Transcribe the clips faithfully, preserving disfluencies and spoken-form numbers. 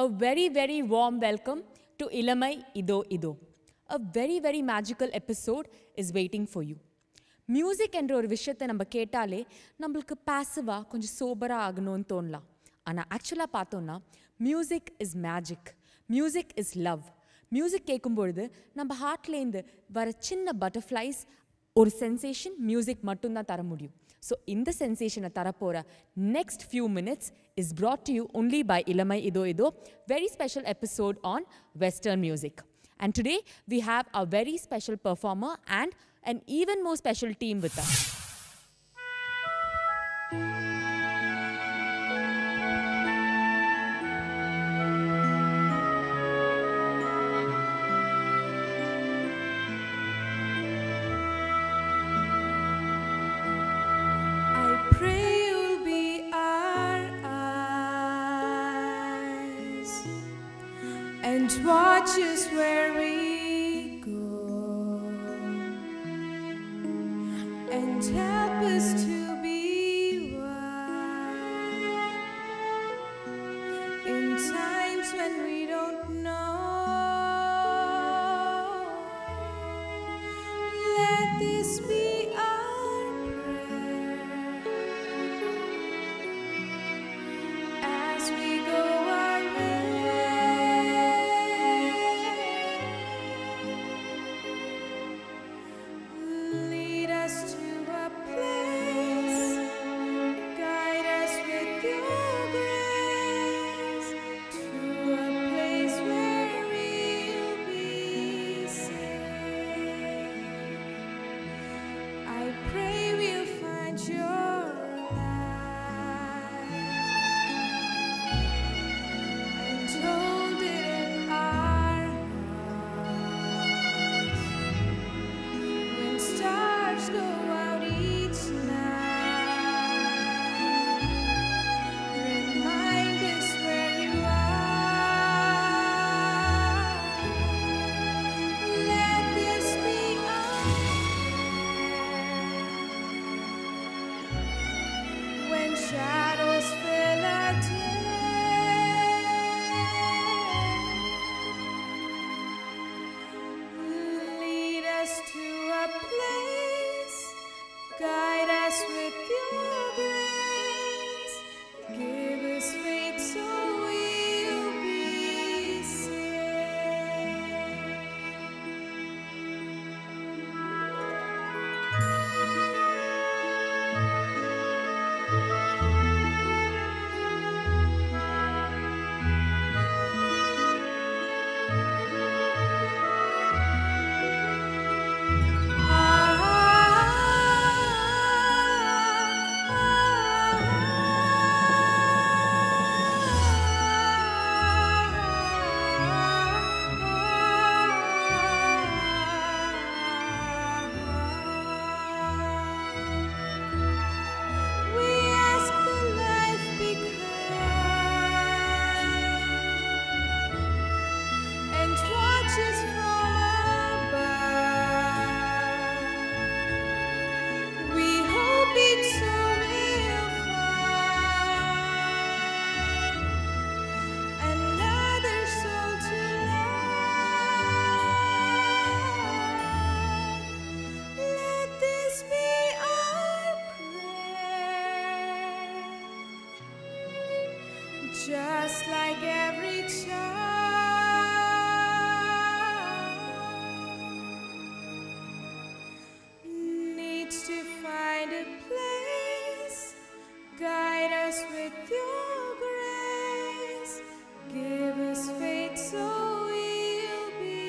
A very, very warm welcome to Ilamai Ido Ido. A very, very magical episode is waiting for you. Music என்ற ஒரு விஷயத்தை நம்ம கேட்டாலே நம்மளுக்கு பாசிவாக கொஞ்சம் சோபராக ஆகணும்னு தோணலாம். ஆனால் ஆக்சுவலாக பார்த்தோன்னா music is magic, music is love. Music கேட்கும்பொழுது நம்ம ஹார்ட்லேருந்து வர சின்ன பட்டர்ஃப்ளைஸ் ஒரு சென்சேஷன் மியூசிக் மட்டும்தான் தர முடியும். ஸோ இந்த சென்சேஷனை தரப்போகிற next few minutes is brought to you only by Ilamai Ido Ido, very special episode on Western music. And today we have a very special performer and an even more special team with us. And watch us where we go, and help us to be wise in times when we don't know. Let this be our prayer as we go our way. Shadows fill our day, lead us to a place, guide us with your grace, give us faith so we'll be just like every child needs to find a place, guide us with your grace, give us faith so we'll be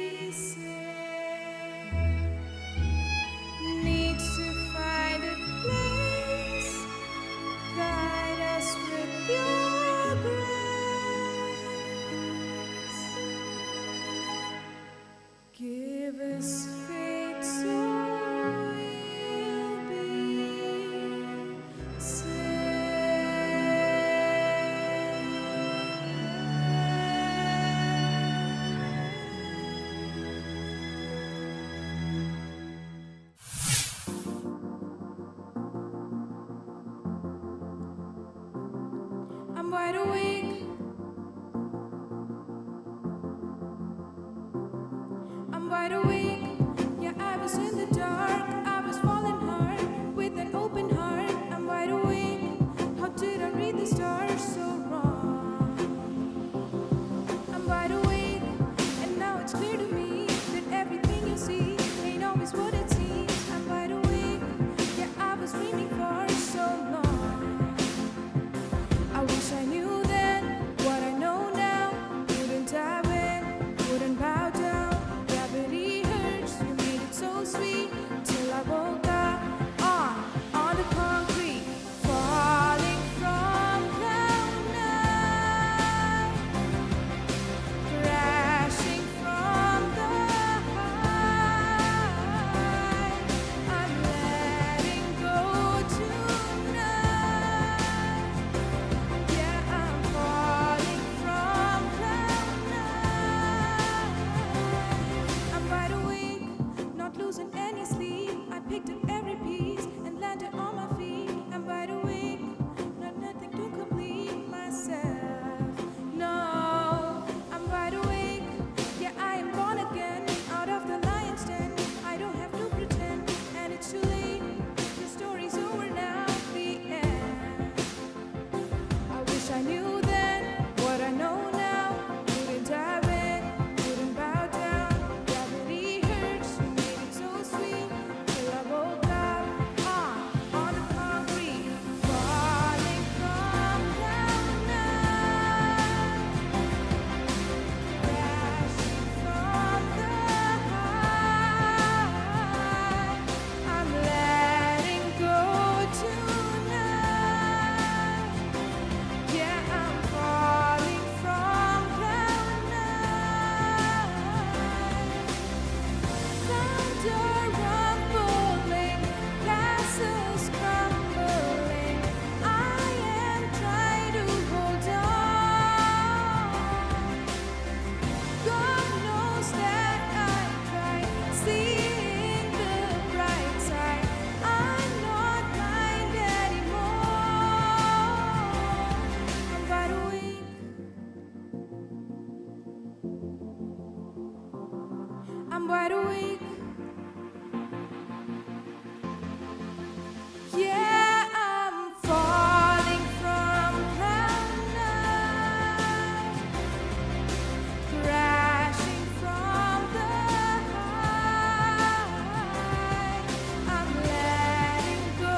saved. Needs to find a place, guide us with your give us faith so we'll be I'm wide awake, wide awake. Yeah, I'm falling from cloud nine, crashing from the high. I'm letting go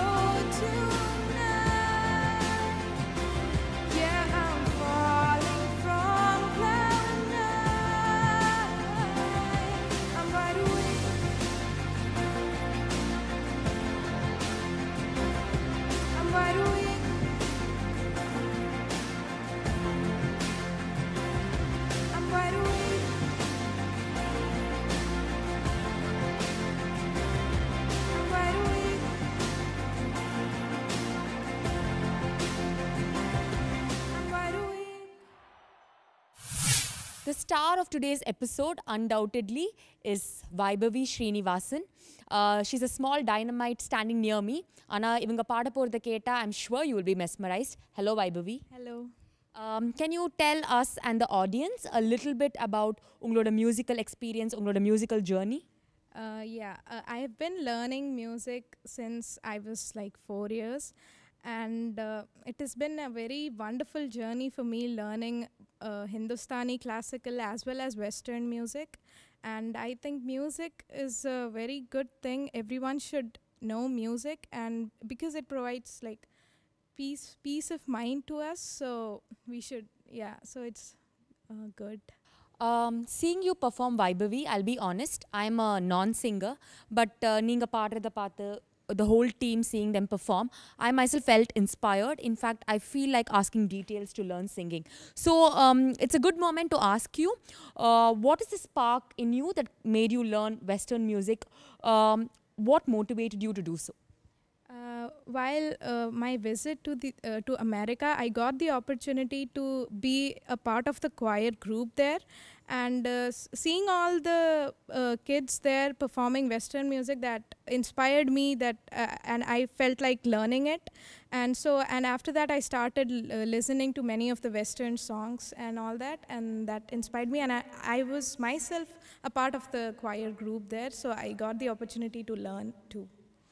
tonight. Yeah, I'm falling from cloud nine. I'm wide awake. I'm wide awake. I'm wide awake. I'm wide awake. I'm wide awake. The star of today's episode undoubtedly is Vaibhavi Srinivasan. Uh, she's a small dynamite standing near me. Anna, ivanga paada poradha keta, I'm sure you will be mesmerized. Hello, Vaibhavi. Hello. Um, can you tell us and the audience a little bit about ungaloda musical experience, ungaloda musical journey? Uh, yeah, uh, I have been learning music since I was like four years, and uh, it has been a very wonderful journey for me learning uh, Hindustani classical as well as Western music. And I think music is a very good thing. Everyone should know music, and because it provides like peace, peace of mind to us. So we should, yeah. So it's uh, good. Um, seeing you perform Vaibhavi, I'll be honest, I'm a non-singer, but uh, neenga paadradha paathu, the whole team seeing them perform, I myself felt inspired. In fact, I feel like asking details to learn singing. So um, it's a good moment to ask you, uh, what is the spark in you that made you learn Western music? Um, what motivated you to do so? Uh, while uh, my visit to the uh, to America, I got the opportunity to be a part of the choir group there, and uh, s- seeing all the uh, kids there performing Western music, that inspired me. That uh, and I felt like learning it, and so and after that I started l- uh, listening to many of the Western songs and all that, and that inspired me. And I, I was myself a part of the choir group there, so I got the opportunity to learn too.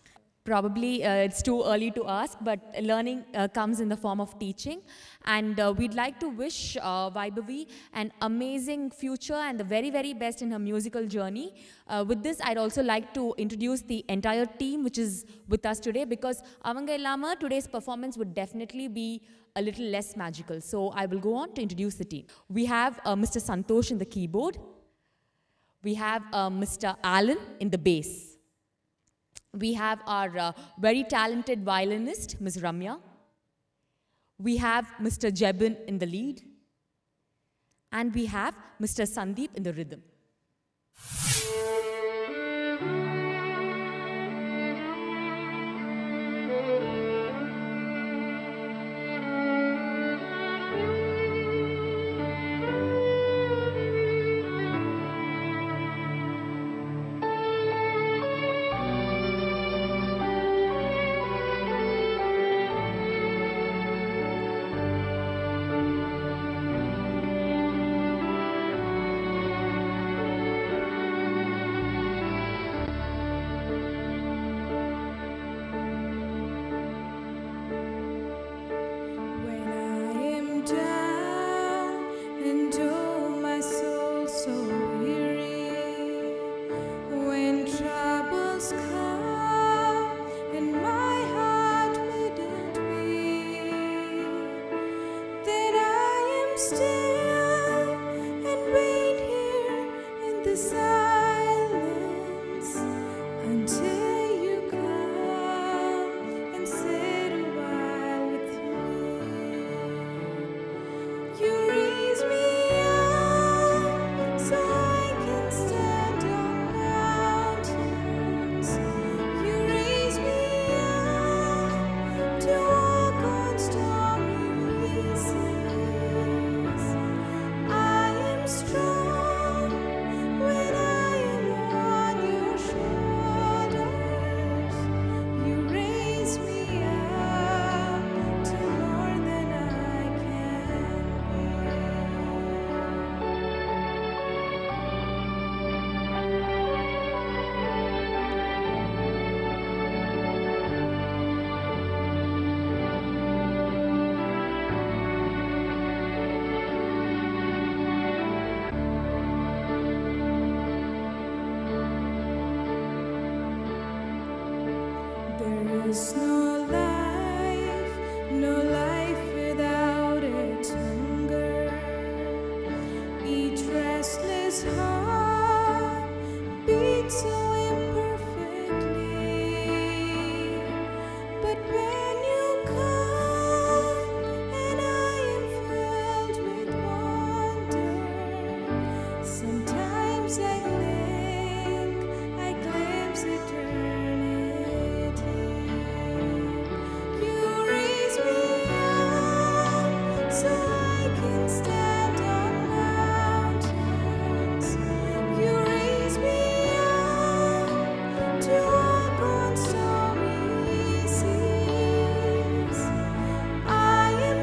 Probably uh, it's too early to ask, but learning uh, comes in the form of teaching. And uh, we'd like to wish uh, Vaibhavi an amazing future and the very, very best in her musical journey. Uh, with this, I'd also like to introduce the entire team which is with us today, because Avanga Illama, today's performance would definitely be a little less magical. So I will go on to introduce the team. We have uh, Mister Santosh in the keyboard. We have uh, Mister Alan in the bass. We have our uh, very talented violinist, Miz Ramya. We have Mister Jebin in the lead. And we have Mister Sandeep in the rhythm. When I am down and oh my soul so weary, when troubles come and my heart wouldn't be, then I am still and wait here in the silence until you come and sit a while with me. You raise me up so I can stand on mountains. You raise me up to walk on stormy seas.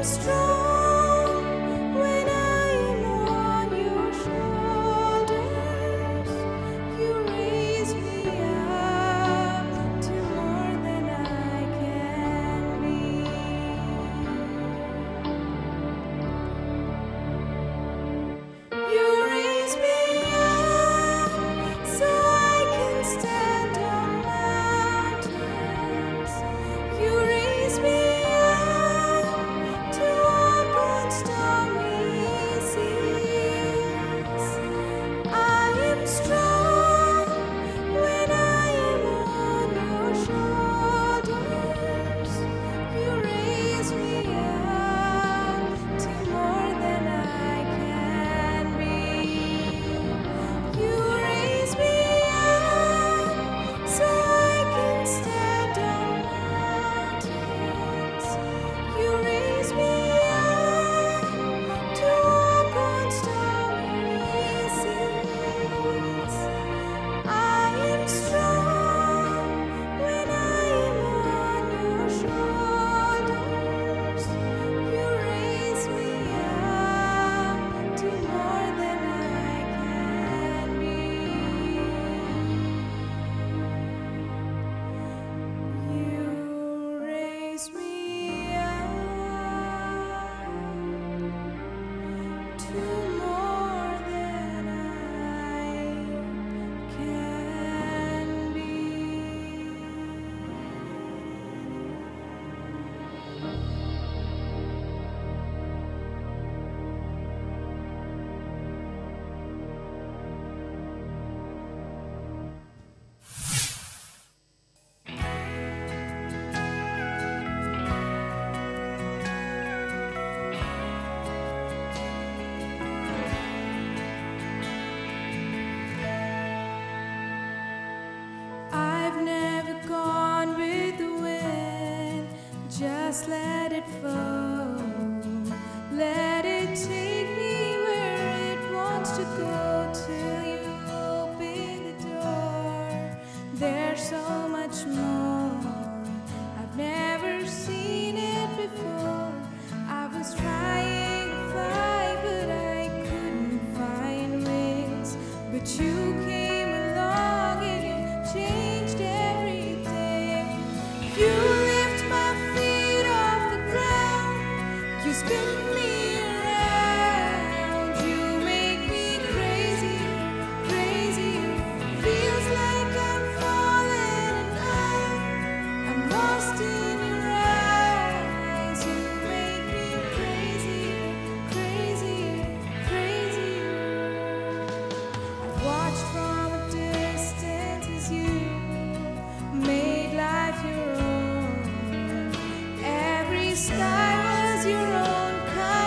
Just let it flow. Let it take me where it wants to go till you open the door. There's so much more. I've never seen it before. I was trying to fly, but I couldn't find wings. But you came along and you changed everything. You You spin me around, you make me crazy, crazy. Feels like I'm falling and I, I'm lost in your eyes. You make me crazy, crazy, crazy. I watched from a distance as you made life your own. Every sky was your own kind.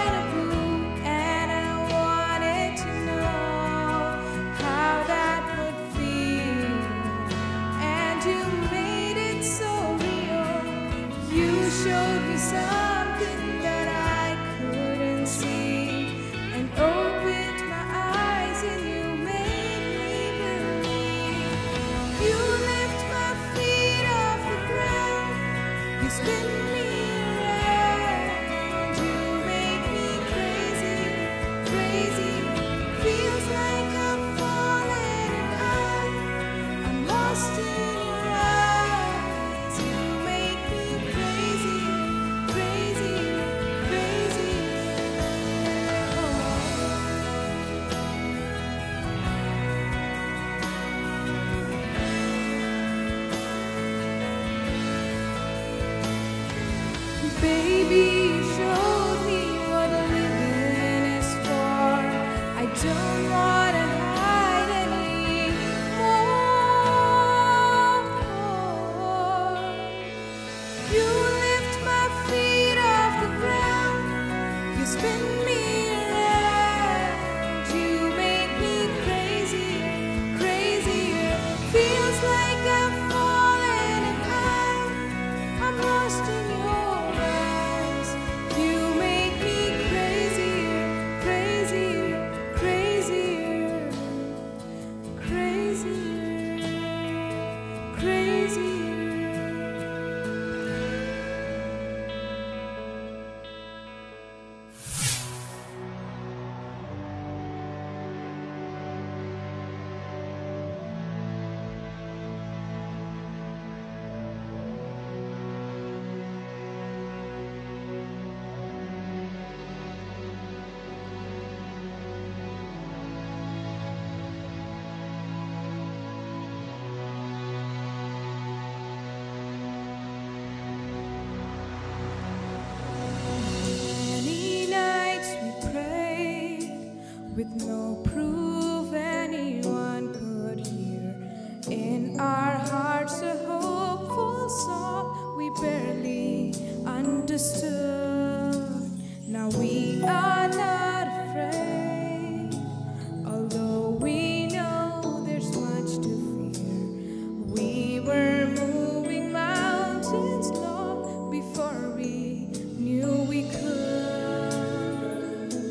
we are not afraid, although we know there's much to fear. We were moving mountains long before we knew we could.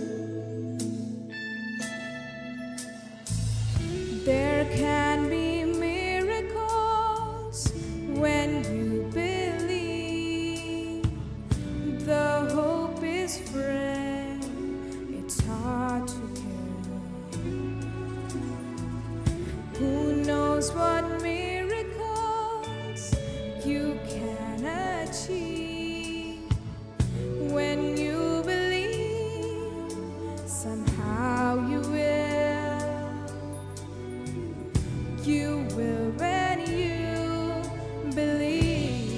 There can be miracles when you believe. The hope is friend, it's hard to give. Who knows what miracles you can achieve when you believe? Somehow you will. You will when you believe.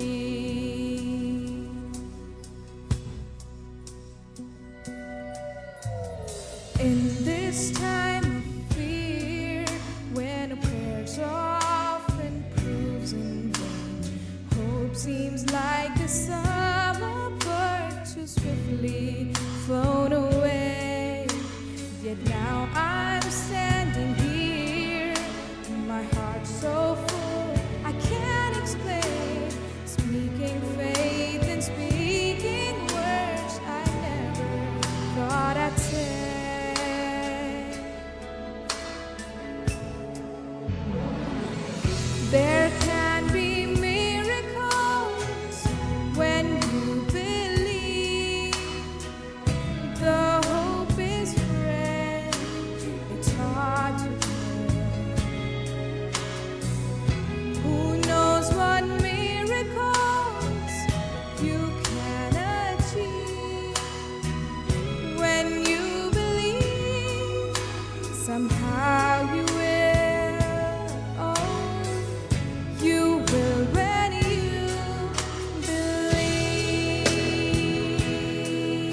In this time of fear, when a prayer's often proves in vain, hope seems like a summer bird too swiftly flown away. Yet now I'm standing here, my heart so full I can't explain, speaking faith and speaking words I never thought I'd say. There can be miracles when you believe. The hope is friend, it's hard to bear. Who knows what miracles you can achieve when you believe? Somehow you will. Oh, you will when you believe.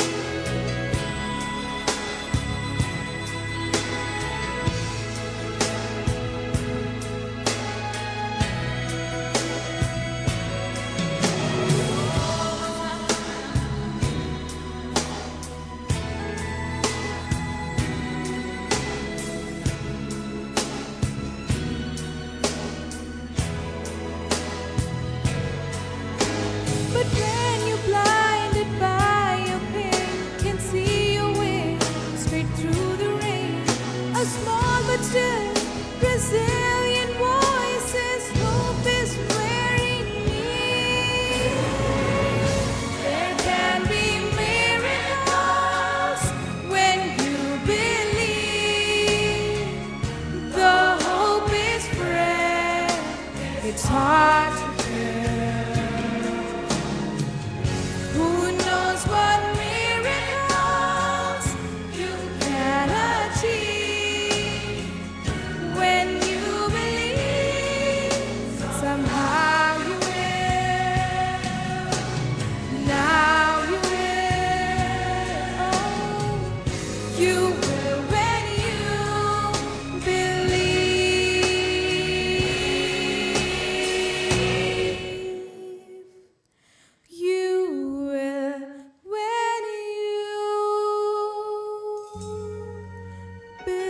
But when you're blinded by your pain, can see your way straight through the rain. A small but still resilient voice says hope is very near. There can be miracles when you believe. The hope is friend, it's hard to bear. Who knows what miracles you can achieve when you believe? Somehow you will. Now you will. Oh, you will when you believe. You will when you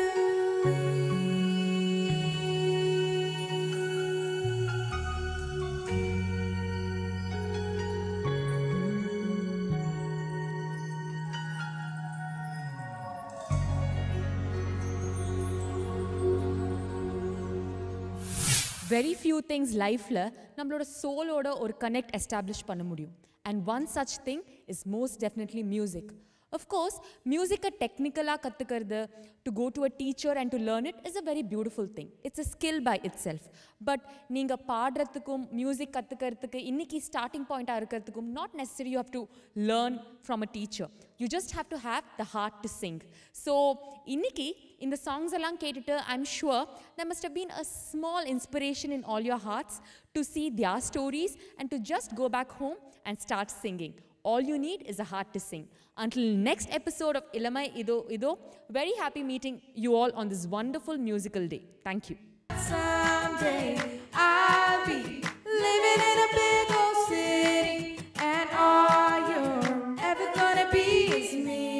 Very few things lifeல நம்மளோட சோலோட ஒரு connect establish பண்ண முடியும். And one such thing is most definitely music. Of course, music a technically கத்துக்கிறது, to go to a teacher and to learn it is a very beautiful thing. It's a skill by itself. But நீங்க பாடுறதுக்கும் music கத்துக்கிறதுக்கு இன்னைக்கு starting point இருக்கிறதுக்கும் not necessarily you have to learn from a teacher. You just have to have the heart to sing. So இன்னைக்கு இந்த songs எல்லாம் கேட்டுட்டு I'm sure there must have been a small inspiration in all your hearts to see their stories and to just go back home and start singing. All you need is a heart to sing. Until next episode of Ilamai Ido Ido, very happy meeting you all on this wonderful musical day. Thank you. someday I'll be living in a big old city, and all you're ever gonna be is me.